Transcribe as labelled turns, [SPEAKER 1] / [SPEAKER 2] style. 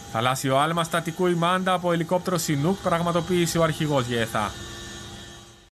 [SPEAKER 1] Θαλάσσιο άλμα στατικού ημάντα από ελικόπτερο Σινούκ πραγματοποίησε ο αρχηγός ΓΕΘΑ.